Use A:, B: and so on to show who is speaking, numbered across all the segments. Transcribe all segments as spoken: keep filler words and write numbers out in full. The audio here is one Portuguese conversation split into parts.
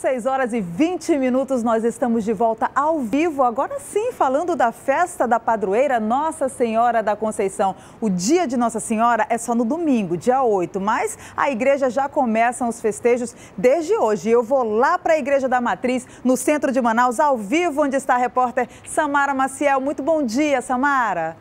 A: seis horas e vinte minutos, nós estamos de volta ao vivo, agora sim, falando da festa da padroeira Nossa Senhora da Conceição. O dia de Nossa Senhora é só no domingo, dia oito, mas a igreja já começa os festejos desde hoje. Eu vou lá para a Igreja da Matriz, no centro de Manaus, ao vivo, onde está a repórter Samara Maciel. Muito bom dia, Samara.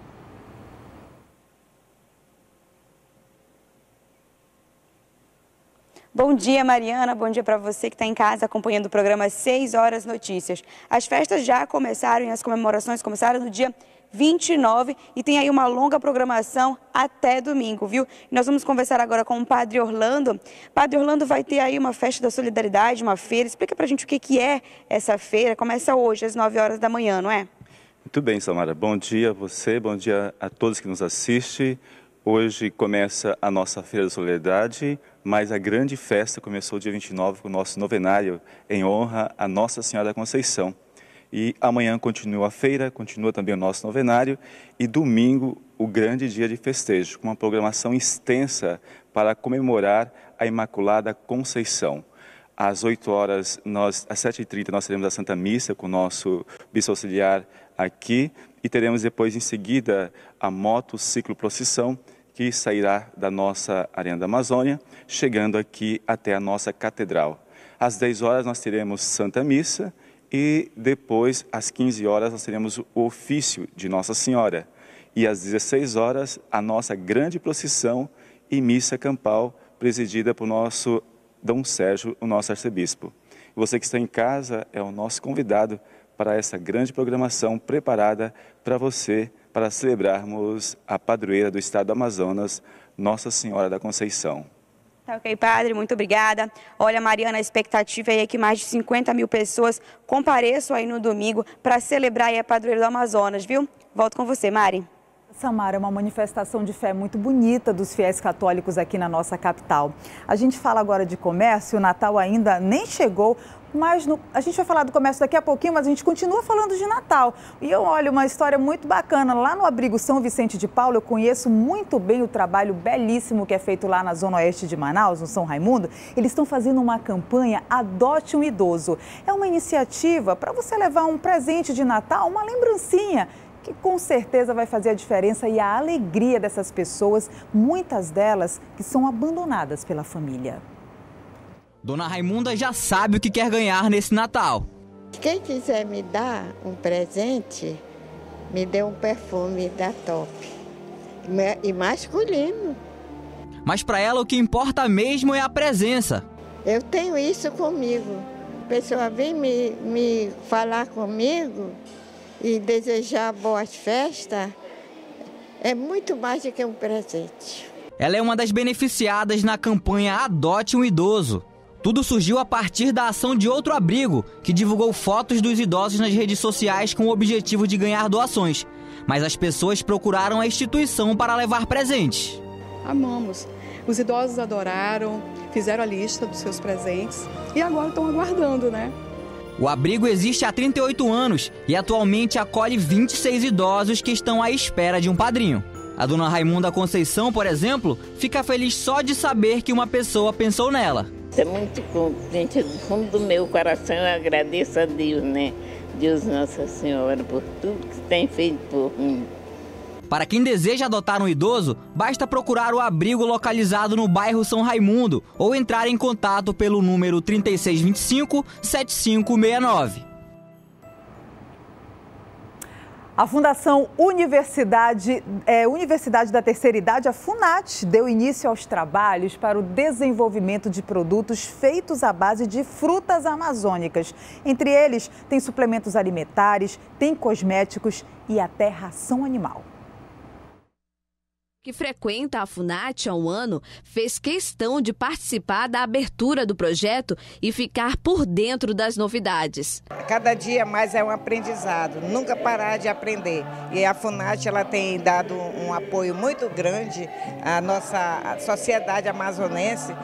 B: Bom dia, Mariana. Bom dia para você que está em casa acompanhando o programa seis horas Notícias. As festas já começaram e as comemorações começaram no dia vinte e nove e tem aí uma longa programação até domingo, viu? E nós vamos conversar agora com o Padre Orlando. Padre Orlando, vai ter aí uma festa da solidariedade, uma feira. Explica pra gente o que que é essa feira. Começa hoje às nove horas da manhã, não é?
C: Muito bem, Samara. Bom dia a você, bom dia a todos que nos assistem. Hoje começa a nossa Feira da Solidariedade, mas a grande festa começou dia vinte e nove com o nosso novenário em honra a Nossa Senhora da Conceição. E amanhã continua a feira, continua também o nosso novenário e domingo o grande dia de festejo, com uma programação extensa para comemorar a Imaculada Conceição. Às oito horas, nós, às sete e trinta, nós teremos a Santa Missa com o nosso bispo auxiliar aqui e teremos depois em seguida a moto ciclo procissão que sairá da nossa Arena da Amazônia, chegando aqui até a nossa catedral. Às dez horas nós teremos Santa Missa e depois às quinze horas nós teremos o ofício de Nossa Senhora. E às dezesseis horas a nossa grande procissão e missa campal presidida por nosso Dom Sérgio, o nosso arcebispo. Você que está em casa é o nosso convidado para essa grande programação preparada para você, para celebrarmos a padroeira do estado do Amazonas, Nossa Senhora da Conceição.
B: Tá ok, padre, muito obrigada. Olha, Mariana, a expectativa é que mais de cinquenta mil pessoas compareçam aí no domingo para celebrar aí a padroeira do Amazonas, viu? Volto com você, Mari.
A: Samara, é uma manifestação de fé muito bonita dos fiéis católicos aqui na nossa capital. A gente fala agora de comércio, o Natal ainda nem chegou, mas no, a gente vai falar do comércio daqui a pouquinho, mas a gente continua falando de Natal. E eu olho uma história muito bacana. Lá no abrigo São Vicente de Paulo, eu conheço muito bem o trabalho belíssimo que é feito lá na zona oeste de Manaus, no São Raimundo. Eles estão fazendo uma campanha Adote um Idoso. É uma iniciativa para você levar um presente de Natal, uma lembrancinha, que com certeza vai fazer a diferença e a alegria dessas pessoas, muitas delas que são abandonadas pela família.
D: Dona Raimunda já sabe o que quer ganhar nesse Natal.
E: Quem quiser me dar um presente, me dê um perfume da Top. E masculino.
D: Mas para ela o que importa mesmo é a presença.
E: Eu tenho isso comigo. A pessoa vem me, me falar comigo e desejar boas festas, é muito mais do que um presente.
D: Ela é uma das beneficiadas na campanha Adote um Idoso. Tudo surgiu a partir da ação de outro abrigo, que divulgou fotos dos idosos nas redes sociais com o objetivo de ganhar doações. Mas as pessoas procuraram a instituição para levar presentes.
F: Amamos. Os idosos adoraram, fizeram a lista dos seus presentes e agora estão aguardando, né?
D: O abrigo existe há trinta e oito anos e atualmente acolhe vinte e seis idosos que estão à espera de um padrinho. A dona Raimunda Conceição, por exemplo, fica feliz só de saber que uma pessoa pensou nela.
G: Estou muito contente, do fundo do meu coração eu agradeço a Deus, né? Deus Nossa Senhora, por tudo que tem feito por mim.
D: Para quem deseja adotar um idoso, basta procurar o abrigo localizado no bairro São Raimundo ou entrar em contato pelo número trinta e seis vinte e cinco, setenta e cinco sessenta e nove.
A: A Fundação Universidade, é, Universidade da Terceira Idade, a FUNAT, deu início aos trabalhos para o desenvolvimento de produtos feitos à base de frutas amazônicas. Entre eles, tem suplementos alimentares, tem cosméticos e até ração animal.
H: Que frequenta a FUNAT há um ano, fez questão de participar da abertura do projeto e ficar por dentro das novidades.
I: Cada dia mais é um aprendizado, nunca parar de aprender. E a FUNAT ela tem dado um apoio muito grande à nossa sociedade amazonense.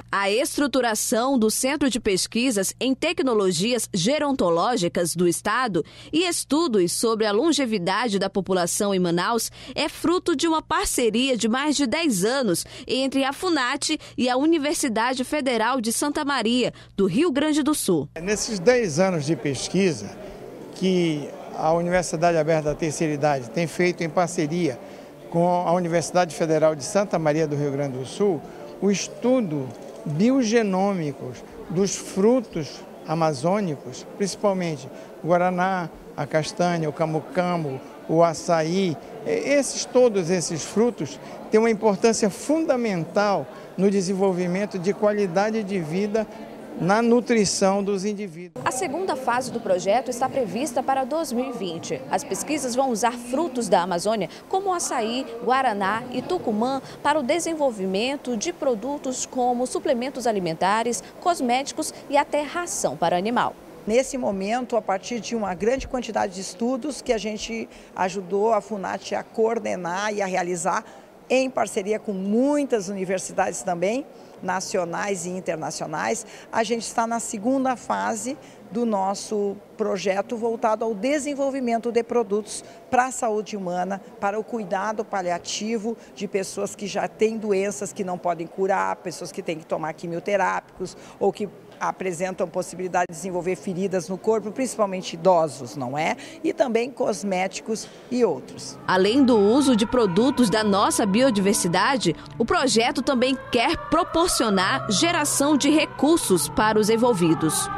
H: A estruturação do Centro de Pesquisas em Tecnologias Gerontológicas do Estado e estudos sobre a longevidade da população em Manaus é fruto de uma parceria de mais de dez anos entre a FUNAT e a Universidade Federal de Santa Maria, do Rio Grande do Sul.
J: Nesses dez anos de pesquisa que a Universidade Aberta da Terceira Idade tem feito em parceria com a Universidade Federal de Santa Maria do Rio Grande do Sul, o estudo biogenômicos dos frutos amazônicos, principalmente o guaraná, a castanha, o camu-camu, o açaí, esses, todos esses frutos têm uma importância fundamental no desenvolvimento de qualidade de vida na nutrição dos indivíduos.
K: A segunda fase do projeto está prevista para dois mil e vinte. As pesquisas vão usar frutos da Amazônia, como açaí, guaraná e tucumã, para o desenvolvimento de produtos como suplementos alimentares, cosméticos e até ração para animal.
L: Nesse momento, a partir de uma grande quantidade de estudos que a gente ajudou a FUNAT a coordenar e a realizar, em parceria com muitas universidades também, nacionais e internacionais, a gente está na segunda fase do nosso projeto voltado ao desenvolvimento de produtos para a saúde humana, para o cuidado paliativo de pessoas que já têm doenças que não podem curar, pessoas que têm que tomar quimioterápicos ou que apresentam possibilidade de desenvolver feridas no corpo, principalmente idosos, não é? E também cosméticos e outros.
H: Além do uso de produtos da nossa biodiversidade, o projeto também quer proporcionar geração de recursos para os envolvidos.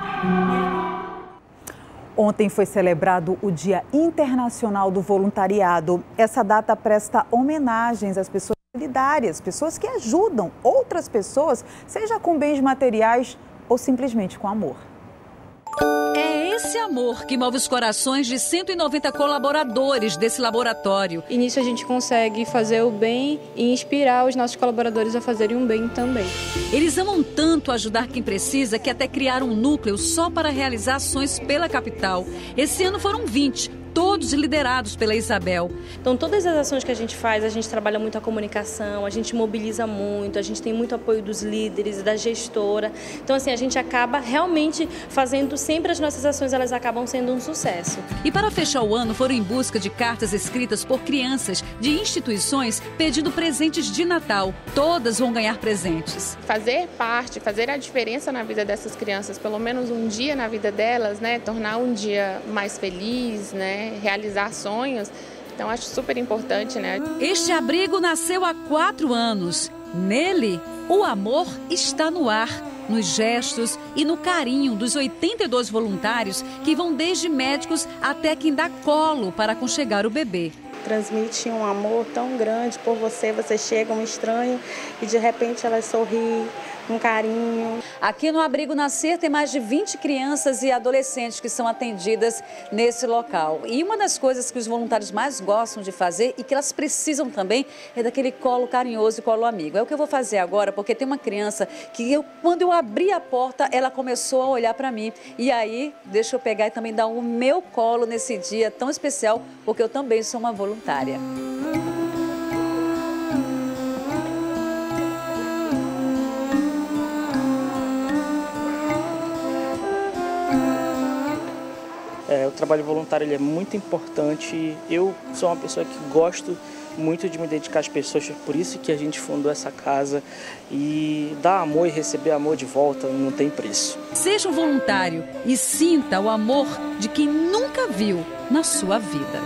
A: Ontem foi celebrado o Dia Internacional do Voluntariado. Essa data presta homenagens às pessoas solidárias, pessoas que ajudam outras pessoas, seja com bens materiais ou simplesmente com amor.
M: É esse amor que move os corações de cento e noventa colaboradores desse laboratório.
N: E nisso a gente consegue fazer o bem e inspirar os nossos colaboradores a fazerem um bem também.
M: Eles amam tanto ajudar quem precisa que até criaram um núcleo só para realizar ações pela capital. Esse ano foram vinte. Todos liderados pela Isabel.
O: Então, todas as ações que a gente faz, a gente trabalha muito a comunicação, a gente mobiliza muito, a gente tem muito apoio dos líderes, da gestora. Então, assim, a gente acaba realmente fazendo sempre as nossas ações, elas acabam sendo um sucesso.
M: E para fechar o ano, foram em busca de cartas escritas por crianças de instituições pedindo presentes de Natal. Todas vão ganhar presentes.
P: Fazer parte, fazer a diferença na vida dessas crianças, pelo menos um dia na vida delas, né? Tornar um dia mais feliz, né? Realizar sonhos, então acho super importante, né?
M: Este abrigo nasceu há quatro anos. Nele, o amor está no ar, nos gestos e no carinho dos oitenta e dois voluntários que vão desde médicos até quem dá colo para aconchegar o bebê.
Q: Transmite um amor tão grande por você, você chega um estranho e de repente ela sorri, um carinho.
M: Aqui no Abrigo Nascer tem mais de vinte crianças e adolescentes que são atendidas nesse local. E uma das coisas que os voluntários mais gostam de fazer e que elas precisam também é daquele colo carinhoso e colo amigo. É o que eu vou fazer agora, porque tem uma criança que eu, quando eu abri a porta, ela começou a olhar para mim. E aí, deixa eu pegar e também dar o meu colo nesse dia tão especial, porque eu também sou uma voluntária.
R: É, o trabalho voluntário ele é muito importante. Eu sou uma pessoa que gosto muito de me dedicar às pessoas, por isso que a gente fundou essa casa. E dar amor e receber amor de volta não tem preço.
M: Seja um voluntário e sinta o amor de quem nunca viu na sua vida.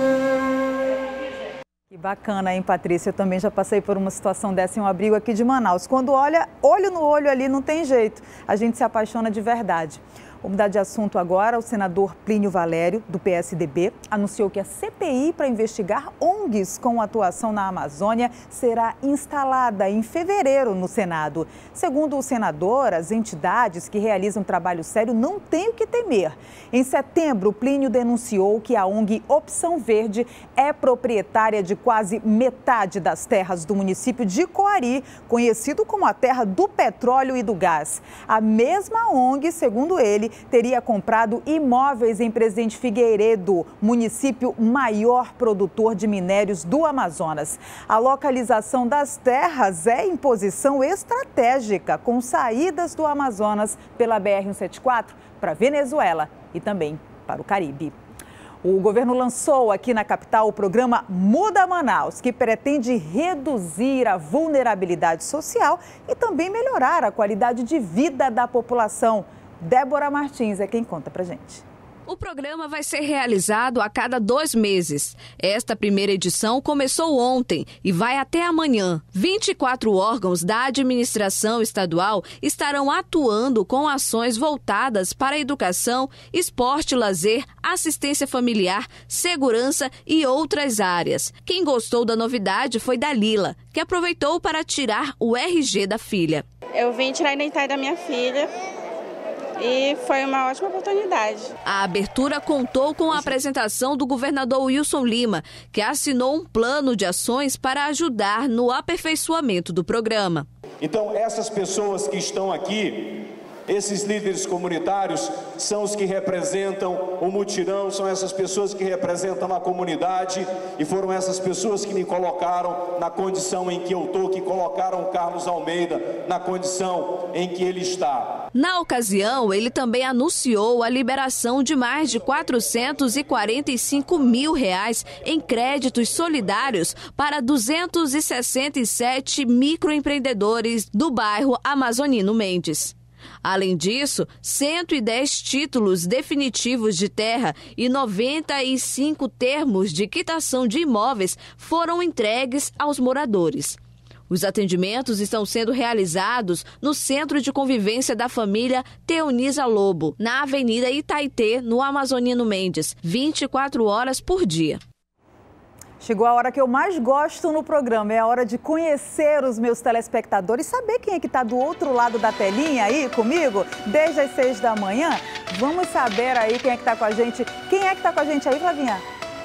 A: Que bacana, hein, Patrícia? Eu também já passei por uma situação dessa em um abrigo aqui de Manaus. Quando olha, olho no olho ali, não tem jeito. A gente se apaixona de verdade. Vamos mudar de assunto agora. O senador Plínio Valério, do P S D B, anunciou que a C P I para investigar O N Gs com atuação na Amazônia será instalada em fevereiro no Senado. Segundo o senador, as entidades que realizam trabalho sério não têm o que temer. Em setembro, Plínio denunciou que a O N G Opção Verde é proprietária de quase metade das terras do município de Coari, conhecido como a terra do petróleo e do gás. A mesma O N G, segundo ele, teria comprado imóveis em Presidente Figueiredo, município maior produtor de minérios do Amazonas. A localização das terras é em posição estratégica, com saídas do Amazonas pela B R cento e setenta e quatro para a Venezuela e também para o Caribe. O governo lançou aqui na capital o programa Muda Manaus, que pretende reduzir a vulnerabilidade social e também melhorar a qualidade de vida da população. Débora Martins é quem conta pra gente.
H: O programa vai ser realizado a cada dois meses. Esta primeira edição começou ontem e vai até amanhã. vinte e quatro órgãos da administração estadual estarão atuando com ações voltadas para a educação, esporte, lazer, assistência familiar, segurança e outras áreas. Quem gostou da novidade foi Dalila, que aproveitou para tirar o R G da filha.
S: Eu vim tirar a identidade da minha filha. E foi uma ótima oportunidade.
H: A abertura contou com a apresentação do governador Wilson Lima, que assinou um plano de ações para ajudar no aperfeiçoamento do programa.
T: Então, essas pessoas que estão aqui, esses líderes comunitários, são os que representam o mutirão, são essas pessoas que representam a comunidade e foram essas pessoas que me colocaram na condição em que eu estou, que colocaram o Carlos Almeida na condição em que ele está.
H: Na ocasião, ele também anunciou a liberação de mais de quatrocentos e quarenta e cinco mil reais em créditos solidários para duzentos e sessenta e sete microempreendedores do bairro Amazonino Mendes. Além disso, cento e dez títulos definitivos de terra e noventa e cinco termos de quitação de imóveis foram entregues aos moradores. Os atendimentos estão sendo realizados no Centro de Convivência da Família Teonisa Lobo, na Avenida Itaitê, no Amazonino Mendes, vinte e quatro horas por dia.
A: Chegou a hora que eu mais gosto no programa, é a hora de conhecer os meus telespectadores, saber quem é que está do outro lado da telinha aí comigo, desde as seis da manhã. Vamos saber aí quem é que está com a gente. Quem é que está com a gente aí, Flavinha?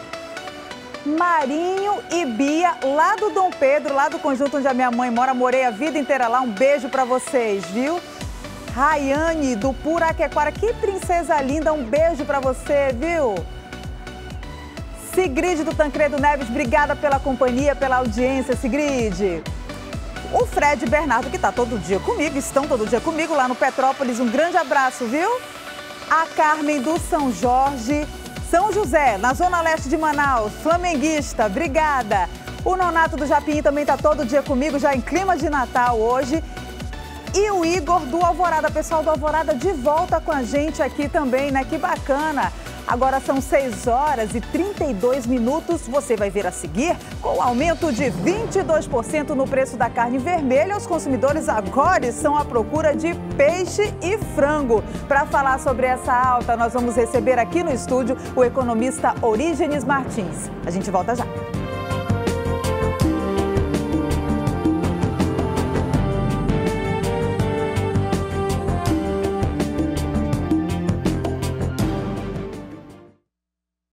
A: Marinho e Bia, lá do Dom Pedro, lá do conjunto onde a minha mãe mora, morei a vida inteira lá, um beijo pra vocês, viu? Rayane, do Puraquequara, que princesa linda, um beijo pra você, viu? Sigrid do Tancredo Neves, obrigada pela companhia, pela audiência, Sigrid. O Fred Bernardo, que tá todo dia comigo, estão todo dia comigo lá no Petrópolis, um grande abraço, viu? A Carmen do São Jorge, São José, na Zona Leste de Manaus, flamenguista, obrigada. O Nonato do Japim também está todo dia comigo, já em clima de Natal hoje. E o Igor do Alvorada, pessoal do Alvorada de volta com a gente aqui também, né? Que bacana. Agora são seis horas e trinta e dois minutos. Você vai ver a seguir, com aumento de vinte e dois por cento no preço da carne vermelha, os consumidores agora estão à procura de peixe e frango. Para falar sobre essa alta, nós vamos receber aqui no estúdio o economista Orígenes Martins. A gente volta já.